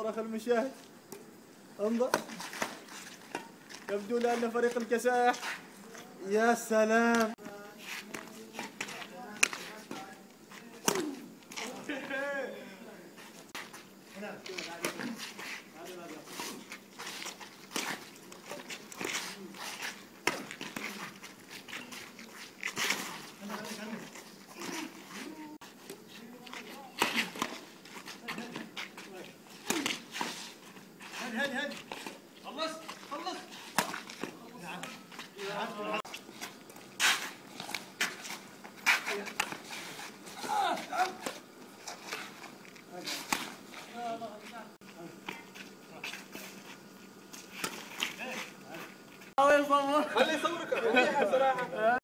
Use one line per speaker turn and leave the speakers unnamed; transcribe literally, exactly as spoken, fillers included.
انظر اخي المشاهد، انظر، يبدو لأن فريق الكساح. يا سلام.
هد هد خلصت خلصت. نعم نعم. خليه يصورك.